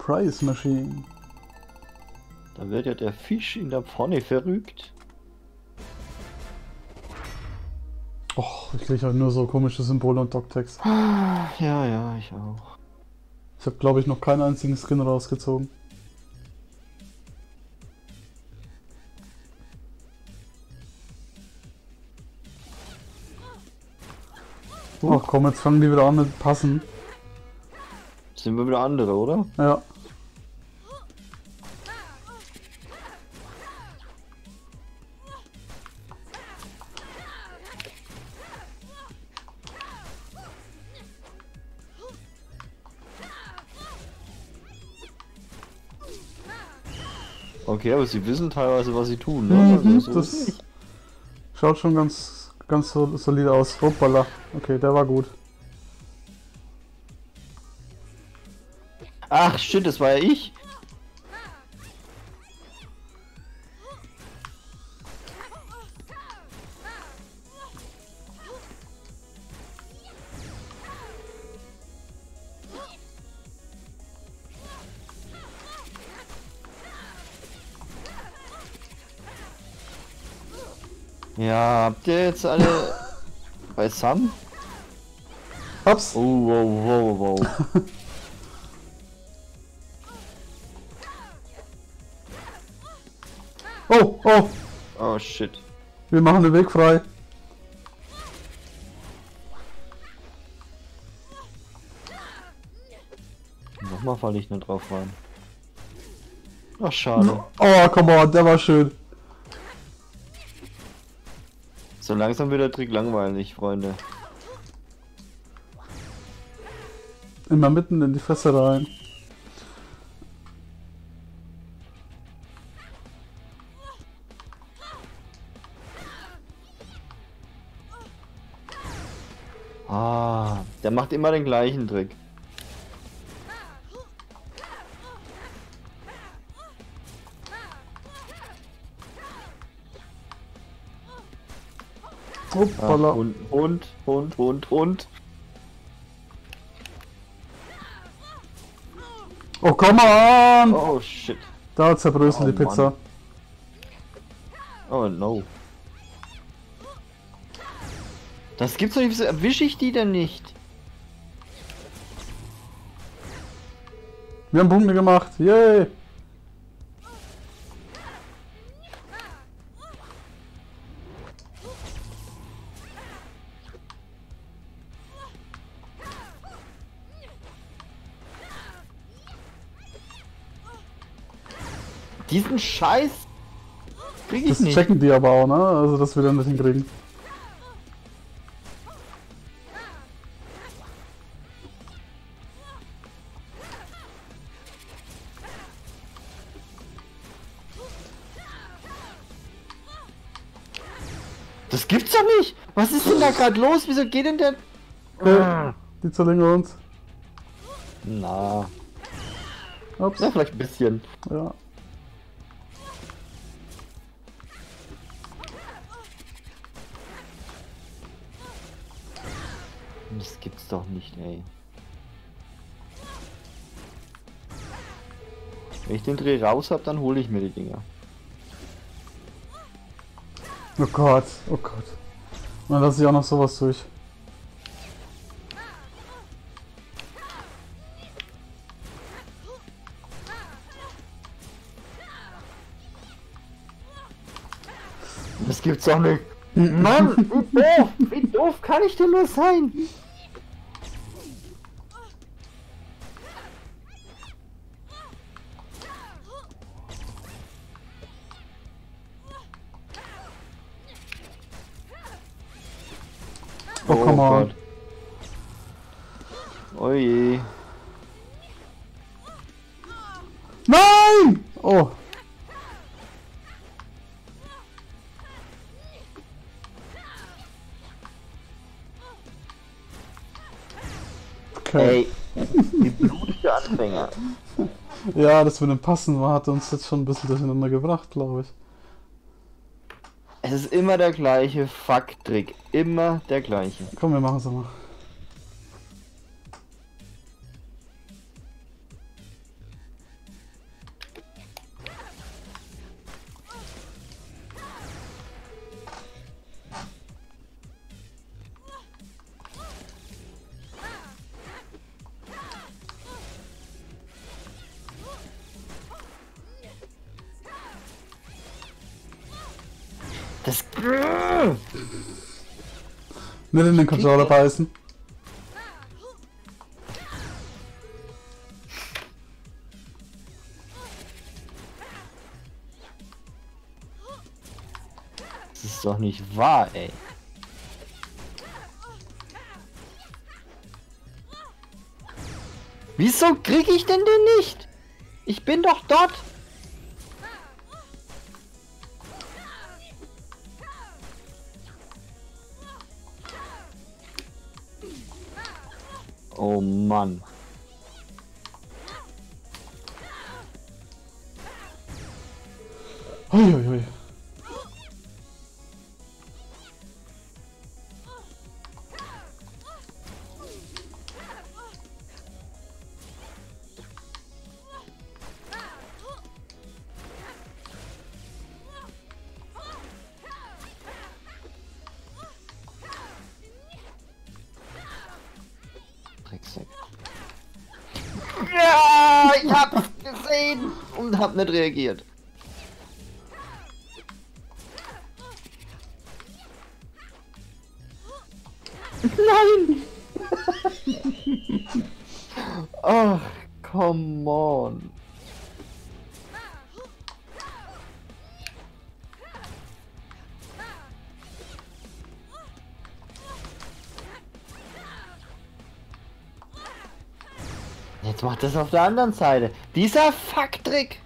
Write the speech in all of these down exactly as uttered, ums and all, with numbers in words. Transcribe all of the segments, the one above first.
Price Machine. Da wird ja der Fisch in der Pfanne verrückt. Och, ich kriege halt nur so komische Symbole und Doc-Text. Ja, ja, ich auch. Ich habe, glaube ich, noch keinen einzigen Skin rausgezogen. Ach komm, jetzt fangen die wieder an mit Passen. Sind wir wieder andere, oder? Ja. Okay, aber sie wissen teilweise, was sie tun, ne? Mhm, Also so das ist nicht. schaut schon ganz, ganz so solide aus. Hoppala. Okay, der war gut. Ach, shit, das war ja ich. Ja, habt ihr jetzt alle beisammen? Ups. Oh, wow, wow, wow. Oh, oh. Oh, shit. Wir machen den Weg frei. Nochmal falle ich nicht drauf rein. Ach, schade. Oh, come on, der war schön. So langsam wird der Trick langweilig, Freunde. Immer mitten in die Fresse rein. Ah, der macht immer den gleichen Trick. Ach, Hoppala. Hund, Hund, Hund, Hund, Hund. Oh, come on! Oh, shit. Da zerbröselt Oh, die Pizza. Mann. Oh, no. Das gibt's doch nicht, wieso erwische ich die denn nicht? Wir haben Punkte gemacht. Yay! Diesen Scheiß krieg ich Das nicht. checken die aber auch, ne? Also, dass wir dann nicht hinkriegen. Das gibt's doch nicht! Was ist denn da gerade los? Wieso geht denn der... Okay, die Zerlinge uns. Na, Ups. ja, vielleicht ein bisschen. Ja. Das gibt's doch nicht, ey. Wenn ich den Dreh raus hab, dann hole ich mir die Dinger. Oh Gott, oh Gott. Und dann lasse ich auch noch sowas durch. Das gibt's doch nicht. Mann, wie doof, wie doof kann ich denn nur sein? Oh, come on. Gott. Oh je. Nein! Oh. Okay. Ey, die blutige Anfänger. Ja, das mit dem Passen war, hat uns jetzt schon ein bisschen durcheinander gebracht, glaube ich. Es ist immer der gleiche Fuck-Trick. Immer der gleiche. Komm, wir machen es mal. Das... Nicht in den Controller beißen. Das ist doch nicht wahr, ey. Wieso krieg ich denn den nicht? Ich bin doch dort. Oh Mann. Uiuiui. Drecksack. Ja, ich hab's gesehen und hab nicht reagiert. Nein! Ach, come on. Jetzt macht das auf der anderen Seite. Dieser Fucktrick.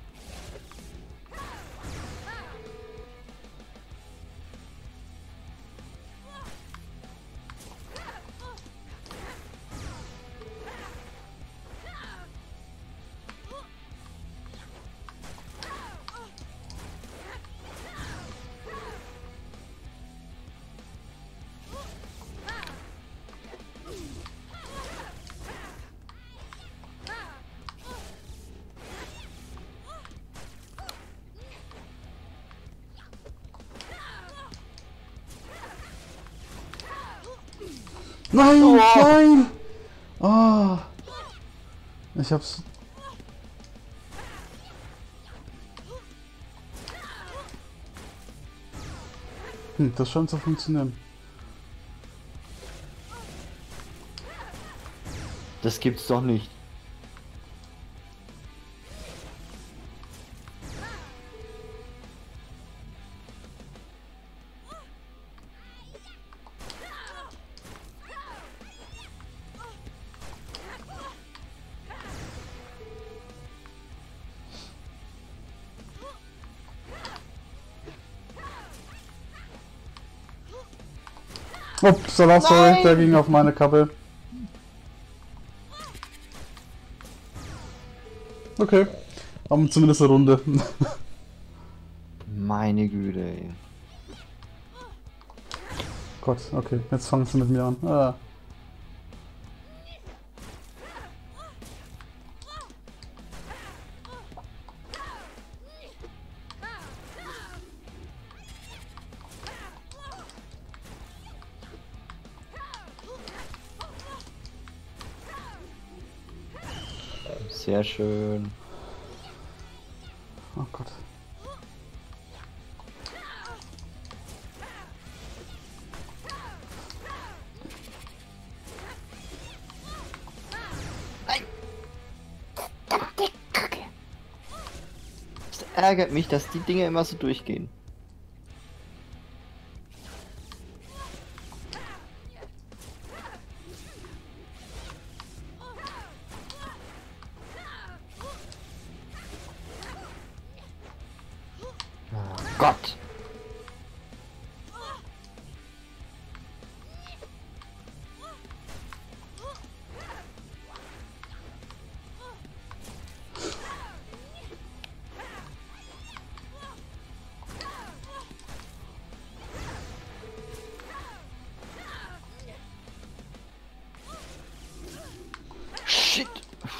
Nein, Oh. nein! Ah. Ich hab's. Hm, das scheint zu funktionieren. Das gibt's doch nicht. Upsala, sorry, Nein! der ging auf meine Kappe. Okay, aber zumindest eine Runde. Meine Güte, ey. Gott, okay, jetzt fangen sie mit mir an. Ah. Sehr schön. Oh Gott. Nein! Verdammte Kacke! Es ärgert mich, dass die Dinge immer so durchgehen. Oh Gott! Shit!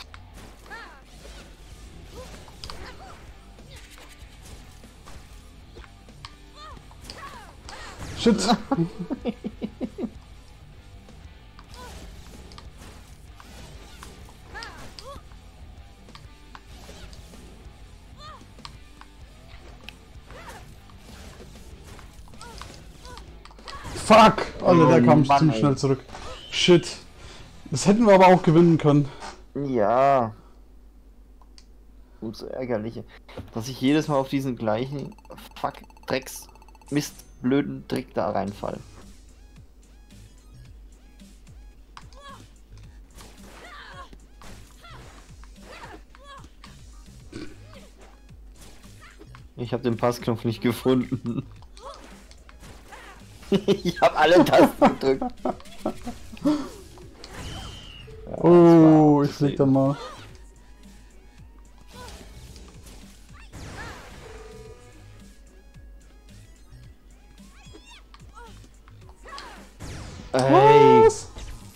Shit! Fuck! Alter, der Oh kam Mann, ziemlich ey. schnell zurück. Shit. Das hätten wir aber auch gewinnen können. Ja. Gut, so ärgerlich. Dass ich jedes Mal auf diesen gleichen Fuck, Drecks, Mist, blöden Trick da reinfall. Ich habe den Passknopf nicht gefunden. Ich habe alle Tasten gedrückt. Ja, Oh, das ich war flieg dann mal. Ey, Was?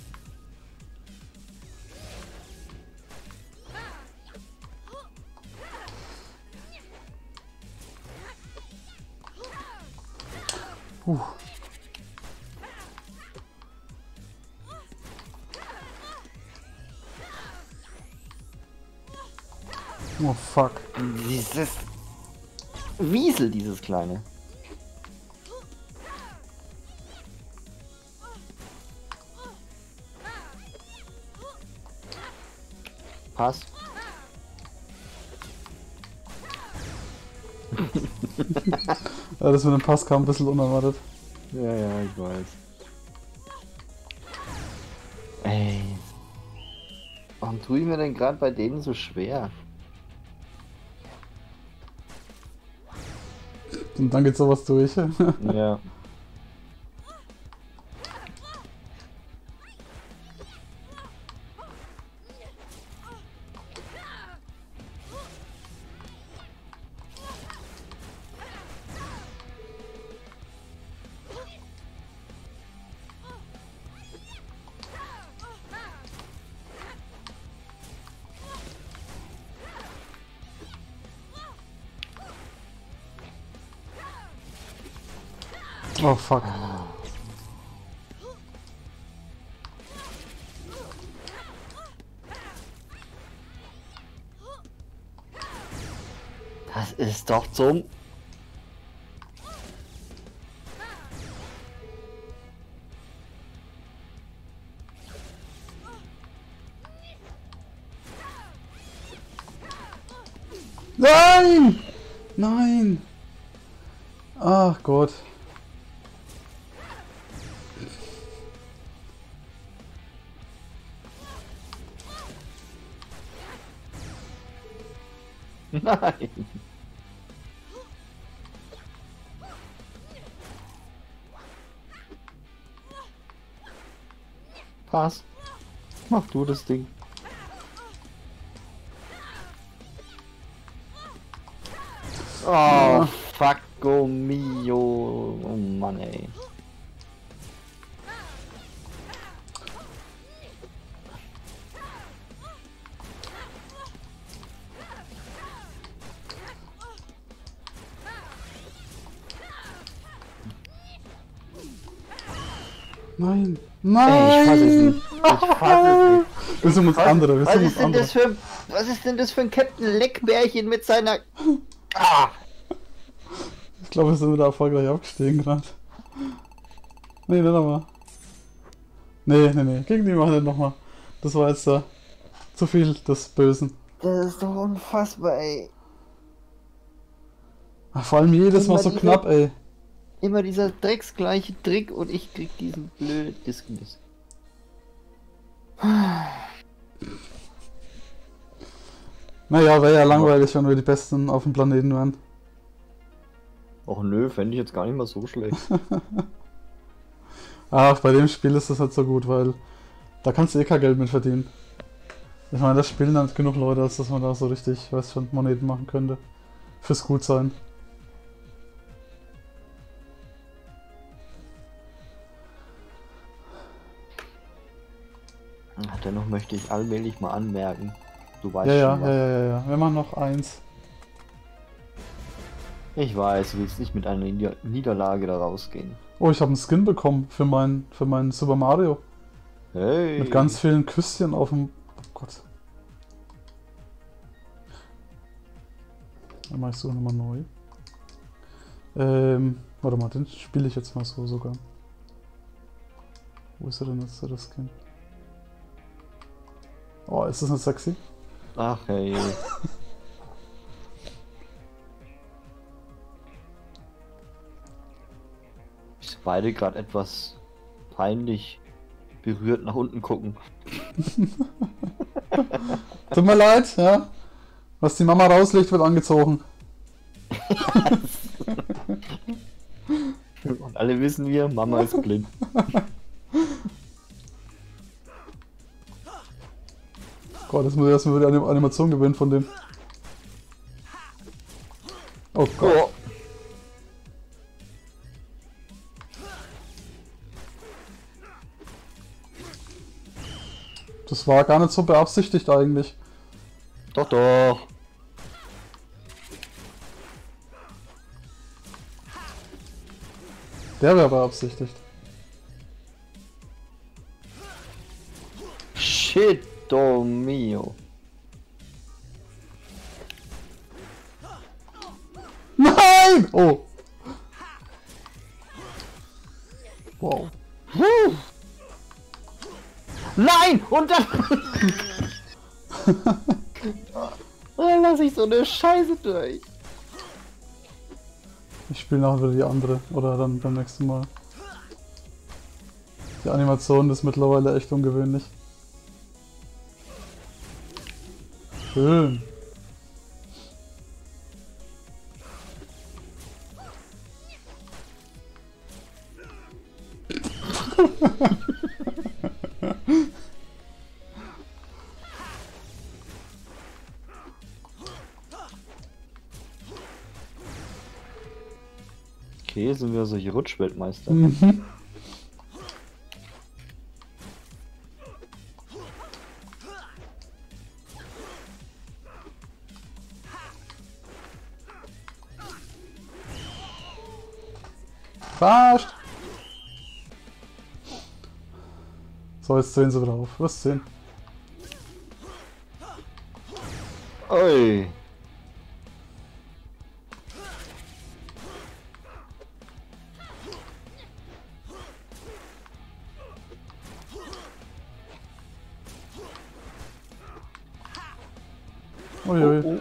Puh. Oh fuck. dieses Wiesel, dieses kleine. Pass. Ja, das mit dem Pass kam ein bisschen unerwartet. Ja, ja, ich weiß. Ey. Warum tue ich mir denn gerade bei denen so schwer? Und dann geht sowas durch. Ja. Oh fuck. Das ist doch zum... Nein! Nein! Ach Gott. Nein. Pass. Mach du das Ding. Oh, fucko mio. Oh Mann, ey. Nein. Ey, ich fass es Nein! nicht. Ich fass es nicht. Wir sind uns Was, andere, wir was sind ist uns denn andere. das für, was ist denn das für ein Captain Leckbärchen mit seiner... Ah! Ich glaube, wir sind wieder erfolgreich aufgestiegen gerade. Nee, nicht nochmal. Nee, nee, nee. Gegen die machen wir nochmal. Das war jetzt äh, zu viel des Bösen. Das ist doch unfassbar, ey. Ach, vor allem jedes Mal Immer so diese- knapp, ey. Immer dieser drecksgleiche Trick und ich krieg diesen blöden Diskus. Naja, wäre ja langweilig, wenn wir die Besten auf dem Planeten wären. Och nö, fände ich jetzt gar nicht mal so schlecht. Ach, bei dem Spiel ist das nicht so gut, weil da kannst du eh kein Geld mit verdienen. Ich meine, das spielen dann genug Leute, als dass man da so richtig, weiß schon, Moneten machen könnte. Fürs Gutsein. Dennoch möchte ich allmählich mal anmerken. Du weißt Ja, ja, schon was. ja, ja, ja, ja. Wir machen noch eins. Ich weiß, du willst nicht mit einer Nieder Niederlage da rausgehen. Oh, ich habe einen Skin bekommen für mein, für meinen Super Mario. Hey! Mit ganz vielen Küsschen auf dem... Oh Gott. Dann mach ich so nochmal neu. Ähm, warte mal, den spiele ich jetzt mal so sogar. Wo ist er denn jetzt, das Skin? Oh, ist das nicht sexy? Ach hey. Ich beide gerade etwas peinlich berührt nach unten gucken. Tut mir leid, ja. Was die Mama rauslegt, wird angezogen. Und alle wissen wir, Mama ist blind. Gott, das muss ich erstmal wieder eine Animation gewinnen von dem. Oh Gott. Oh. Das war gar nicht so beabsichtigt eigentlich. Doch, doch. Der wäre beabsichtigt. Shit, oh mio. Nein! Oh. Wow. Huh. Nein! Und dann... dann lasse ich so eine Scheiße durch. Ich spiele nachher wieder die andere. Oder dann beim nächsten Mal. Die Animation ist mittlerweile echt ungewöhnlich. Schön. Okay, sind wir solche Rutschweltmeister. Mhm. Verarscht! So, jetzt sehen sie drauf. Was sehen? Oi. Uiui. Oh, oh.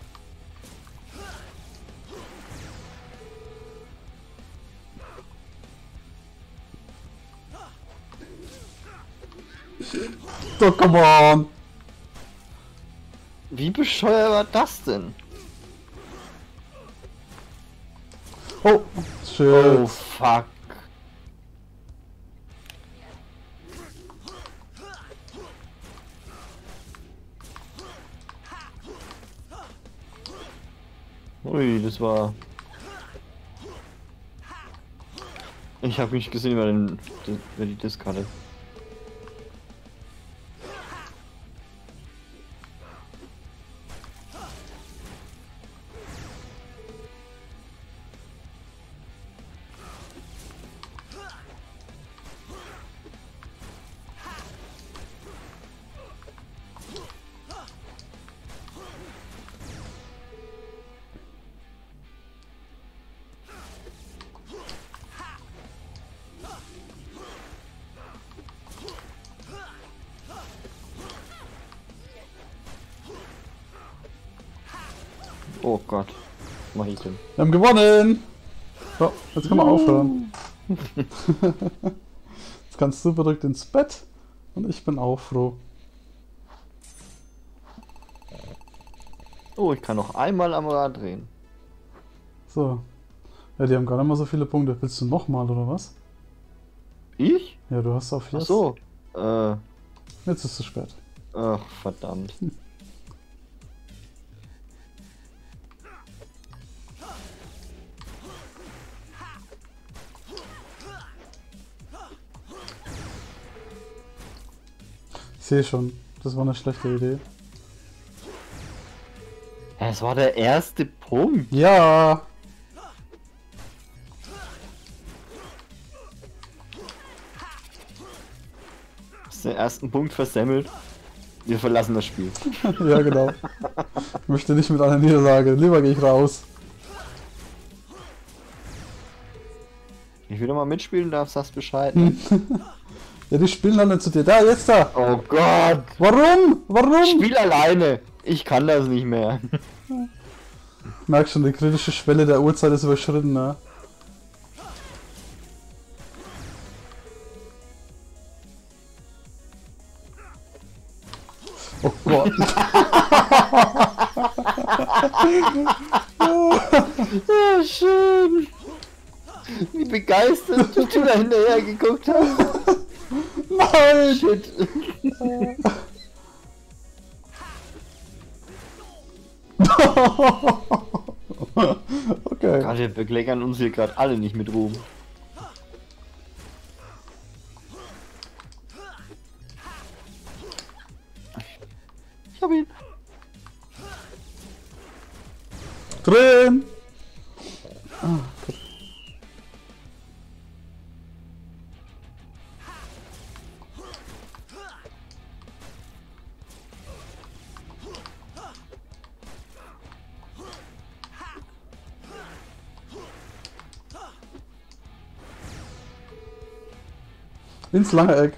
So, come on! Wie bescheuert war das denn? Oh, shit. Oh fuck. Ui, das war... Ich habe nicht gesehen, wer, den, wer die Disc hatte. Oh Gott, was mach ich denn? Wir haben gewonnen! So, jetzt können wir aufhören. Jetzt kannst du verrückt ins Bett und ich bin auch froh. Oh, ich kann noch einmal am Rad drehen. So. Ja, die haben gar nicht mal so viele Punkte. Willst du nochmal oder was? Ich? Ja, du hast auf Ach jetzt. so. Äh, Jetzt ist es spät. ach, verdammt. Ich sehe schon, das war eine schlechte Idee. Es war der erste Punkt. Ja! Hast den ersten Punkt versemmelt. Wir verlassen das Spiel. Ja, genau. Ich möchte nicht mit einer Niederlage. Lieber gehe ich raus. Ich will doch mal mitspielen, darf, sagst Bescheid. Ne? Ja, die spielen dann nicht zu dir. Da, jetzt da! Oh Gott! Warum? Warum? Spiel alleine! Ich kann das nicht mehr. Merkst schon, die kritische Schwelle der Uhrzeit ist überschritten, ne? Oh Gott. Ja, schön. Wie begeistert du da hinterher geguckt hast. Nein! Shit. Okay. Gott, wir bekleckern uns hier gerade alle nicht mit Ruhm. Ich hab ihn. Drin! Ah, gut. Ins lange Eck.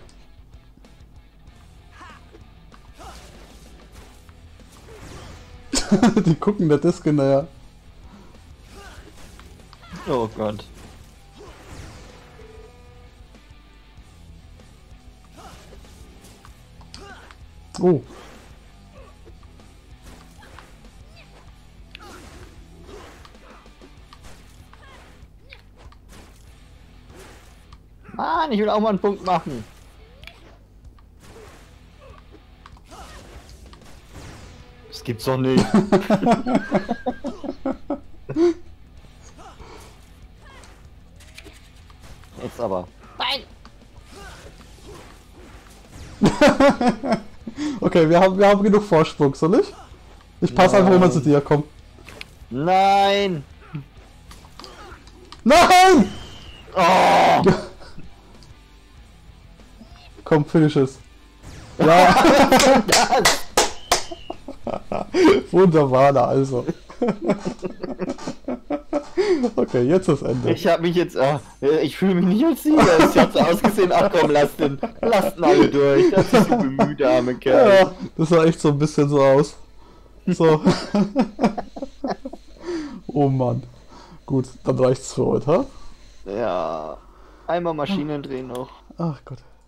Die gucken der Disc hinterher. Oh Gott. Oh. Mann, ich will auch mal einen Punkt machen. Das gibt's doch nicht. Jetzt aber. Nein! Okay, wir haben, wir haben genug Vorsprung, soll ich? Ich passe einfach immer zu dir, komm. Nein! Nein! Oh! Komm, finish es. Ja. Wunderbar, na also. Okay, jetzt das Ende. Ich hab mich jetzt, äh, ich fühle mich nicht als Sieger. Es hat so ausgesehen, ach komm, lasst den, lasst ihn alle durch. Das ist so bemüht, der arme Kerl. Ja, das sah echt so ein bisschen so aus. So. Oh Mann. Gut, dann reicht's für heute, ha? Ja, einmal Maschinen drehen noch. Ach Gott.